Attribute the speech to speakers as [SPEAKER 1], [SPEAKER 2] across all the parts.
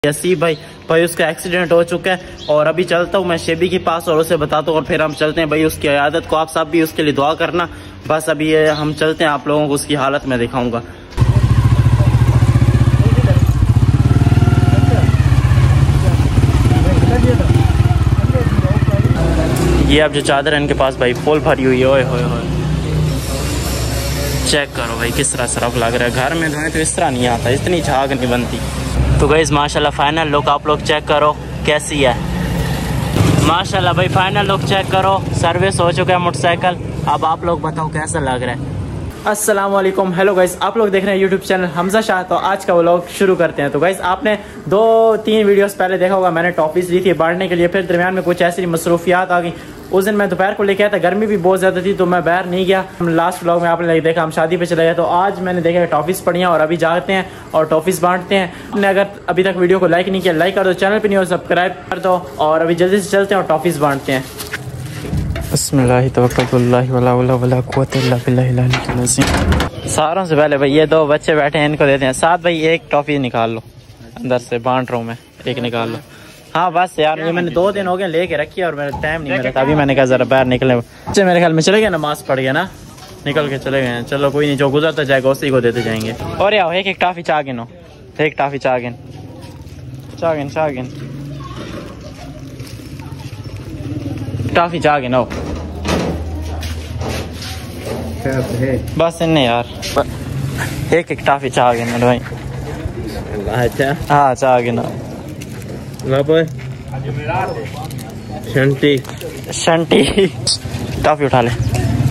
[SPEAKER 1] हसीब भाई उसका एक्सीडेंट हो चुका है और अभी चलता हूँ मैं शेबी के पास और उसे बताता हूँ और फिर हम चलते हैं। भाई उसकी इयादत को आप सब भी उसके लिए दुआ करना। बस अभी ये हम चलते हैं, आप लोगों को उसकी हालत में दिखाऊंगा। ये अब जो चादर है इनके पास भाई फुल भरी हुई है। ओए होए होए, चेक करो भाई किस तरह सरफ लग रहा है। घर में धोए तो इस तरह नहीं आता, इतनी झाग नहीं बनती। तो गाइस माशाल्लाह फाइनल लुक आप लोग चेक करो कैसी है। माशाल्लाह भाई फाइनल लुक चेक करो। सर्विस हो चुका है मोटरसाइकिल। अब आप लोग बताओ कैसा लग रहा है। अस्सलाम वालेकुम, हेलो गाइस, आप लोग देख रहे हैं यूट्यूब चैनल हमजा शाह। तो आज का व्लॉग शुरू करते हैं। तो गाइस आपने 2-3 वीडियोस पहले देखा होगा, मैंने टॉफीज ली थी बांटने के लिए। फिर दरमियान में कुछ ऐसी मसरूफियात आ गई। उस दिन मैं दोपहर को लेके आया था, गर्मी भी बहुत ज़्यादा थी तो मैं बाहर नहीं गया। लास्ट व्लॉग में आपने देखा हम शादी पे चले गए। तो आज मैंने देखा टॉफीज़ पड़ी हैं और अभी जाते हैं और टॉफीज़ बांटते हैं। आपने अगर अभी तक वीडियो को लाइक नहीं किया, लाइक कर दो। चैनल पे नहीं हो सब्सक्राइब कर दो और अभी जल्दी से चलते हैं और टॉफीज़ बांटते हैं। बिस्मिल्लाह तवक्कलतुल्लाहि वला हौला वला कुव्वता इल्ला बिल्लाहिल अलीय्यिल अज़ीम। सारों से पहले भाई ये 2 बच्चे बैठे हैं, इनको देते हैं साथ। भाई एक टॉफी निकाल लो, अंदर से बांट रहा हूँ मैं, एक निकाल लो। हाँ बस यार, ये मैंने 2 दिन हो गए लेके रखी है और मेरा टाइम नहीं मिला था। अभी मैंने कहा जरा बाहर निकले। बच्चे मेरे ख्याल में चले गए, नमाज पढ़ गया ना, निकल के चले गए। चलो कोई नहीं, जो गुजरता जाएगा उसी को देते जाएंगे। और यार एक टॉफी चाह गिनो, एक टॉफी चाह गिन, टॉफी चाह गिनो बस इन्हें यार, एक टॉफी चाह गिन भाई। अच्छा हाँ चाह गिनो। शंटी टॉफी उठा ले।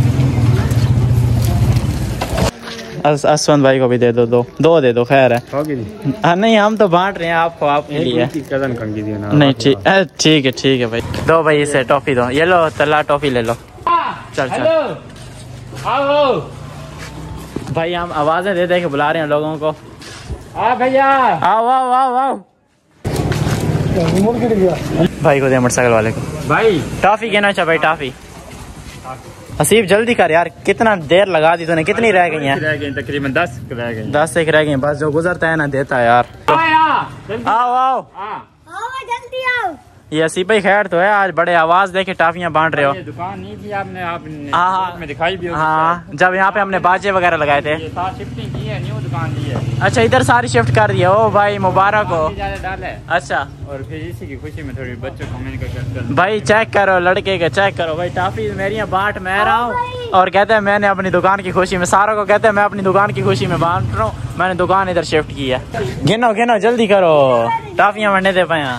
[SPEAKER 1] असवंत भाई को भी दे दो, 2 दे दो, खैर है। हाँ नहीं हम तो बांट रहे हैं आपको, आपके लिए नहीं। ठीक है भाई, दो भाई इसे टॉफी दो। ये लो तला टॉफी ले लो। चल आओ भाई, हम आवाजें दे दे के बुला रहे हैं लोगों को। भैया आओ भाई को दे, मोटरसाइकिल वाले को। भाई टॉफी कहना चाह भाई, टॉफी। हसीब जल्दी कर यार, कितना देर लगा दी तूने। कितनी रह गई हैं? तकरीबन 10 रह गई। 10 एक रह गई। बस जो गुजरता है ना देता है यार। आओ जल्दी आओ। ये हसीब भाई खैर तो है, आज बड़े आवाज दे के टॉफियां बांट रहे हो।
[SPEAKER 2] दुकान नहीं थी आपने में दिखाई भी।
[SPEAKER 1] हाँ जब यहाँ पे हमने बाजे वगैरह लगाए थे।
[SPEAKER 2] शिफ्टिंग की है, न्यू दुकान दी है।
[SPEAKER 1] अच्छा इधर सारी शिफ्ट कर दिया। ओ भाई मुबारक हो। अच्छा
[SPEAKER 2] और फिर इसी की खुशी में थोड़ी बच्चों को
[SPEAKER 1] भाई चेक करो, लड़के का चेक करो भाई। टॉफी मेरी बांट मैं रहा हूँ और कहते हैं मैंने अपनी दुकान की खुशी में, सारों को कहते हैं मैं अपनी दुकान की खुशी में बांट रहा हूँ। मैंने दुकान इधर शिफ्ट की है। गिनो जल्दी करो, टॉफियां बनने दे पाए।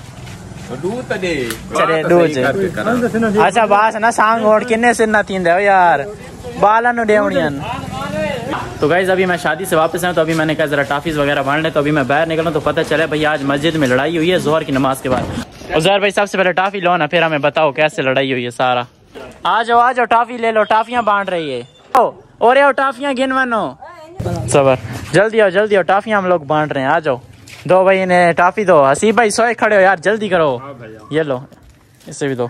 [SPEAKER 1] अच्छा बास ना सांग और किन्ने से ना तीन दे यार बाला नु डेवनियन। तो गाइस अभी मैं शादी से वापस आया तो अभी मैंने कहा जरा टॉफीज वगैरह बांट ले। तो अभी मैं बाहर निकला तो पता चला भाई आज मस्जिद में लड़ाई हुई है जोहर की नमाज के बाद। उज़ैर भाई सबसे पहले टॉफी लो ना, फिर हमें बताओ कैसे लड़ाई हुई है सारा। आ जाओ टॉफी ले लो, टॉफियां बांट रही है। और टॉफियां गिनवानो सबर, जल्दी आओ टॉफियां हम लोग बांट रहे हैं। आ जाओ दो भाई, इन्हें टॉफी दो। हसीब भाई सोए खड़े हो यार, जल्दी करो। ये लो इसे भी दो।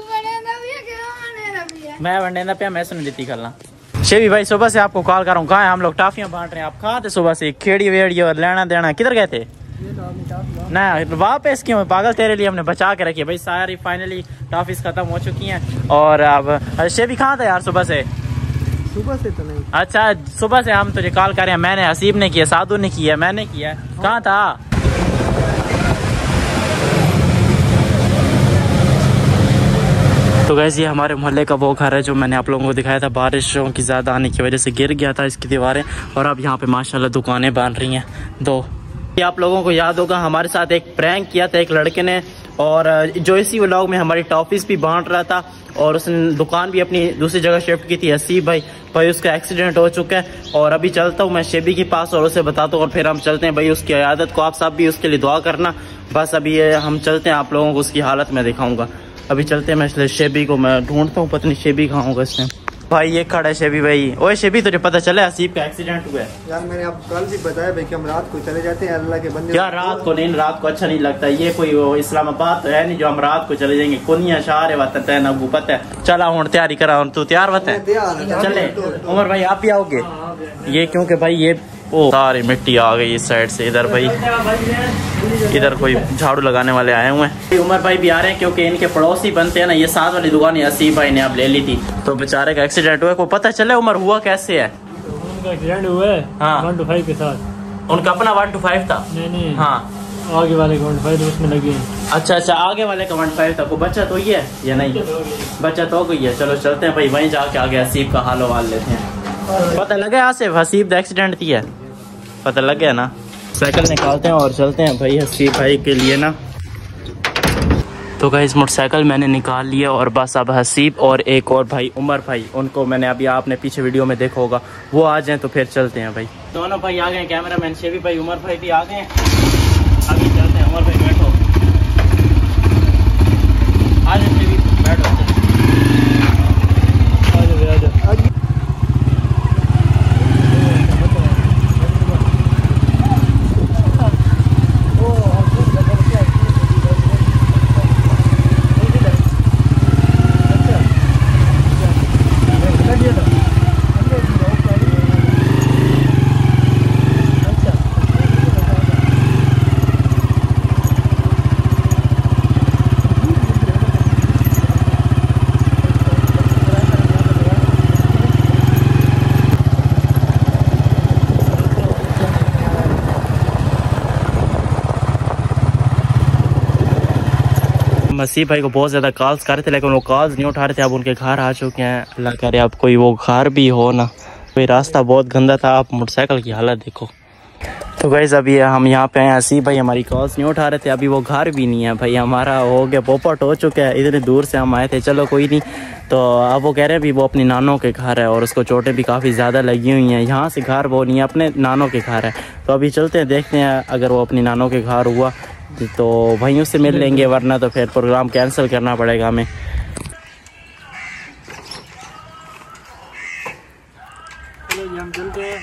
[SPEAKER 1] मैं वनडेना पे मैं सुन लेती करना। शेबी भाई सुबह से आपको कॉल कर रहा हूँ, कहाँ है? हम लोग टॉफियां बांट रहे हैं। आप कहाँ थे सुबह से? खेड़ी वेड़ी और लेना देना किधर गए थे? ना वापस क्यों? पागल तेरे लिए हमने बचा के रखी है भाई। सारी फाइनली टॉफीज खत्म हो चुकी हैं। और अब शेबी कहाँ था यार सुबह से?
[SPEAKER 3] सुबह से तो नहीं।
[SPEAKER 1] अच्छा सुबह से हम तुझे कॉल कर रहे हैं। मैंने, हसीब ने किया, साधु ने किया, मैंने किया। कहाँ था? तो गैस ये हमारे मोहल्ले का वो घर है जो मैंने आप लोगों को दिखाया था। बारिशों की ज़्यादा आने की वजह से गिर गया था इसकी दीवारें और अब यहाँ पे माशाल्लाह दुकानें बन रही हैं 2। आप लोगों को याद होगा हमारे साथ एक प्रैंक किया था एक लड़के ने, और जो इसी व्लॉग में हमारी टॉफीज भी बांट रहा था और उसने दुकान भी अपनी दूसरी जगह शिफ्ट की थी। हसीब भाई उसका एक्सीडेंट हो चुका है और अभी चलता हूँ मैं शेबी के पास और उसे बताता हूँ और फिर हम चलते हैं। भाई उसकी इयादत को आप सब भी उसके लिए दुआ करना। बस अभी ये हम चलते हैं, आप लोगों को उसकी हालत में दिखाऊंगा। अभी चलते हैं, मैं इसलिए शेबी को मैं ढूंढता हूँ, पता नहीं शेबी कहाँ होगा इसमें। भाई ये खड़ा है शेबी भाई। ओए शेबी तुझे पता चला हसीब का एक्सीडेंट हुआ है?
[SPEAKER 3] यार मैंने आपको कल भी बताया भाई कि हम रात को चले जाते हैं अल्लाह के बंदे।
[SPEAKER 1] यार रात को नहीं, रात को अच्छा नहीं लगता। ये कोई इस्लामाबाद तो है नहीं जो हम रात को चले जाएंगे। कुनिया शहर है ना, पता है। चला हूँ तैयारी करा, तू तैयार बता? चले उमर भाई आप भी आओगे? ये क्योंकि भाई ओ सारी मिट्टी आ गई इस साइड से। इधर भाई इधर कोई झाड़ू लगाने वाले आए हुए हैं। उमर भाई भी आ रहे हैं क्योंकि इनके पड़ोसी बनते हैं ना। ये साथ वाली दुकान हसीब भाई ने अब ले ली थी, तो बेचारे का एक्सीडेंट हुआ। को पता चला उमर हुआ कैसे है?
[SPEAKER 2] उनका एक्सीडेंट हुआ है
[SPEAKER 1] हाँ
[SPEAKER 2] 1 to 5 के साथ।
[SPEAKER 1] उनका अपना 1 to 5 था?
[SPEAKER 2] नहीं
[SPEAKER 1] हाँ
[SPEAKER 2] आगे वाले 1 to 5 उसमें लगी है।
[SPEAKER 1] अच्छा आगे वाले का 1 to 5 था। को बच्चा तो ये है या नहीं? बच्चा तो गई है। चलो चलते हैं भाई वहीं जाके आगे हसीब का हाल वाल लेते हैं। पता लगा आसिफ हसीब का एक्सीडेंट थी है? पता लग गया ना। साइकिल निकालते हैं और चलते हैं भाई हसीब भाई के लिए ना। तो गाइस मोटरसाइकिल मैंने निकाल लिया और बस अब हसीब और एक और भाई उमर भाई, उनको मैंने अभी आपने पीछे वीडियो में देखा होगा, वो आ जाएं तो फिर चलते हैं भाई। दोनों भाई आ गए, कैमरा मैन शेबी भाई उमर भाई भी आ गए। आगे चलते हैं। उमर भाई बैठो, आ जाए शेबी बैठो। हसीब भाई को बहुत ज़्यादा कॉल्स कर रहे थे लेकिन वो कॉल्स नहीं उठा रहे थे। अब उनके घर आ चुके हैं। अल्लाह करे अब कोई वो घर भी हो ना। कोई रास्ता बहुत गंदा था। आप मोटरसाइकिल की हालत देखो। तो गाइस अभी हम यहाँ पे हैं। हसीब भाई हमारी कॉल्स नहीं उठा रहे थे। अभी वो घर भी नहीं है भाई, हमारा हो गया पोपट हो चुका है। इतने दूर से हम आए थे। चलो कोई नहीं। तो अब वो कह रहे हैं भी वो अपनी नानों के घर है और उसको चोटें भी काफ़ी ज़्यादा लगी हुई हैं। यहाँ से घर वो नहीं है, अपने नानों के घर है। तो अभी चलते हैं, देखते हैं अगर वो अपनी नानों के घर हुआ तो वहीं उससे मिल लेंगे, वरना तो फिर प्रोग्राम कैंसिल करना पड़ेगा हमें।
[SPEAKER 2] हम चलते हैं।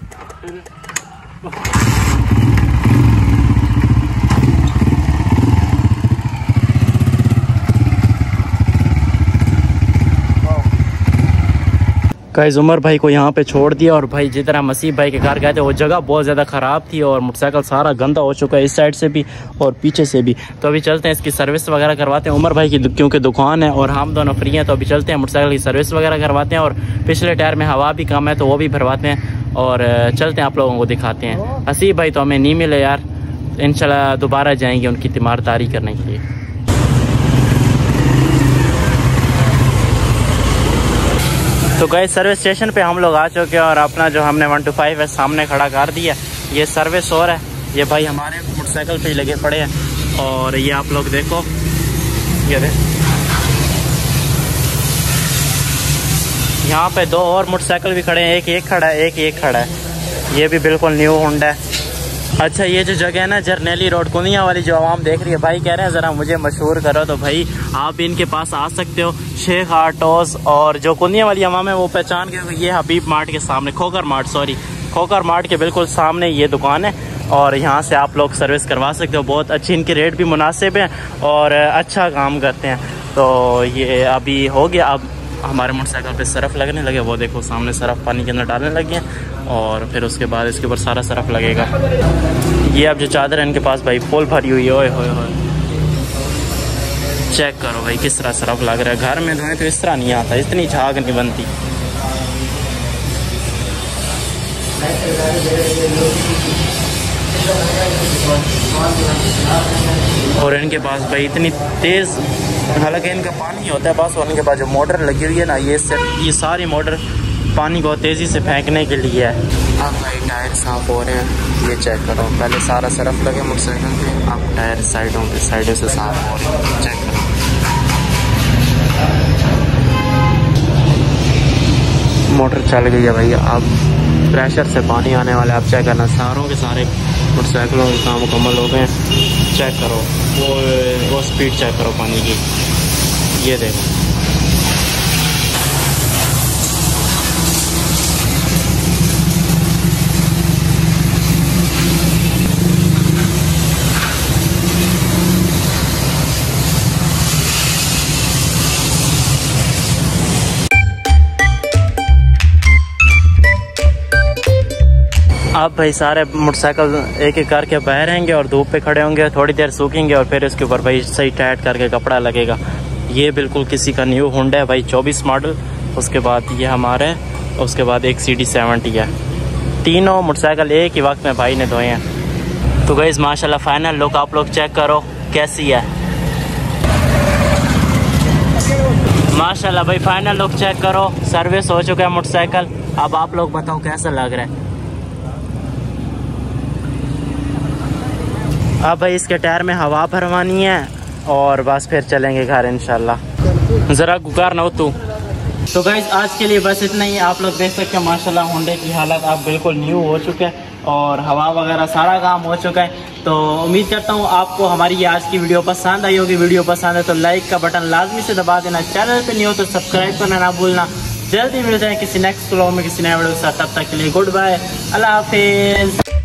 [SPEAKER 1] गाइस उमर भाई को यहाँ पे छोड़ दिया और भाई जिस तरह मसीह भाई के घर गए थे वो जगह बहुत ज़्यादा ख़राब थी और मोटरसाइकिल सारा गंदा हो चुका है इस साइड से भी और पीछे से भी। तो अभी चलते हैं, इसकी सर्विस वगैरह करवाते हैं। उमर भाई की क्योंकि दुकान है और हम दोनों फ्री हैं, तो अभी चलते हैं मोटरसाइकिल की सर्विस वगैरह करवाते हैं और पिछले टायर में हवा भी कम है तो वो भी भरवाते हैं और चलते हैं, आप लोगों को दिखाते हैं। हसीब भाई तो हमें नहीं मिले यार, इंशाल्लाह दोबारा जाएंगे उनकी तीमारदारी करने के लिए। तो गए सर्विस स्टेशन पे हम लोग आ चुके हैं और अपना जो हमने 1 to 5 है सामने खड़ा कर दिया। ये सर्विस और है, ये भाई हमारे मोटरसाइकिल पे ही लगे पड़े हैं और ये आप लोग देखो, ये देख यहाँ पे 2 और मोटरसाइकिल भी खड़े हैं। एक खड़ा है, एक खड़ा है। ये भी बिल्कुल न्यू होंडा है। अच्छा ये जो जगह है ना जरनैली रोड कुनिया वाली जो आवाम देख रही है, भाई कह रहे हैं ज़रा मुझे मशहूर करो, तो भाई आप भी इनके पास आ सकते हो। शेख आटोस और जो कुनिया वाली आवाम है वो पहचान के, ये हबीब मार्ट के सामने, खोकर मार्ट के बिल्कुल सामने ये दुकान है और यहाँ से आप लोग सर्विस करवा सकते हो। बहुत अच्छी, इनके रेट भी मुनासिब हैं और अच्छा काम करते हैं। तो ये अभी हो गया। अब हमारे मोटरसाइकिल पे सरफ लगने लगे, वो देखो सामने सरफ पानी के अंदर डालने लगे हैं और फिर उसके बाद इसके ऊपर सारा सरफ लगेगा। ये अब जो चादर है इनके पास भाई फुल भरी हुई है। ओए होए होए, चेक करो भाई किस तरह सरफ लग रहा है। घर में धोए तो इस तरह नहीं आता, इतनी झाग नहीं बनती। और इनके पास भाई इतनी तेज़, हालांकि इनका पानी होता है बस, और इनके पास जो मोटर लगी हुई है ना, ये सारी मोटर पानी को तेज़ी से फेंकने के लिए है। अब भाई टायर साफ हो रहे हैं, ये चेक करो। पहले सारा सरफ लगे मोटरसाइकिल पे, अब टायर साइडों से साफ हो रहे हैं, चेक करो। मोटर चल गई है भाई, अब प्रेशर से पानी आने वाला है। अब चेक करना, सारों के सारे मोटरसाइकिलों के काम मुकम्मल हो गए हैं। चेक करो वो स्पीड चेक करो पानी की, ये देखो। अब भाई सारे मोटरसाइकिल एक एक करके बह रहेंगे और धूप पे खड़े होंगे, थोड़ी देर सूखेंगे और फिर इसके ऊपर भाई सही टाइट करके कपड़ा लगेगा। ये बिल्कुल किसी का न्यू होंडा है भाई 24 मॉडल, उसके बाद ये हमारे, उसके बाद एक CD70 है। तीनों मोटरसाइकिल एक ही वक्त में भाई ने धोए हैं। तो गाइस माशाल्लाह फाइनल लुक आप लोग चेक करो कैसी है। माशाल्लाह भाई फाइनल लुक चेक करो, सर्विस हो चुका है मोटरसाइकिल। अब आप लोग बताओ कैसा लग रहा है। अब भाई इसके टायर में हवा भरवानी है और बस फिर चलेंगे घर इंशाल्लाह। ज़रा गुकार ना हो तू। तो गाइस आज के लिए बस इतना ही। आप लोग देख सकते हैं माशाल्लाह होंडे की हालत अब बिल्कुल न्यू हो चुका है और हवा वगैरह सारा काम हो चुका है। तो उम्मीद करता हूँ आपको हमारी ये आज की वीडियो पसंद आई होगी। वीडियो पसंद है तो लाइक का बटन लाजमी से दबा देना, चैनल पे नहीं हो तो सब्सक्राइब करना ना भूलना। जल्दी मिलते हैं किसी नेक्स्ट व्लॉग में किसी नए वीडियो के साथ, तब तक के लिए गुड बाय, अल्लाह हाफिज़।